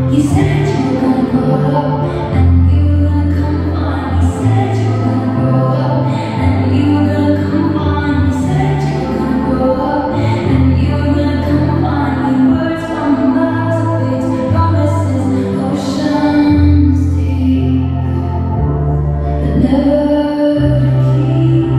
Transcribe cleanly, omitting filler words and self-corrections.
You said you were gonna grow up and you were gonna come on. You said you were gonna grow up and you were gonna come on. You said you were gonna grow up and you were gonna come on. Your words from the miles of big promises, oceans deep, but never to keep.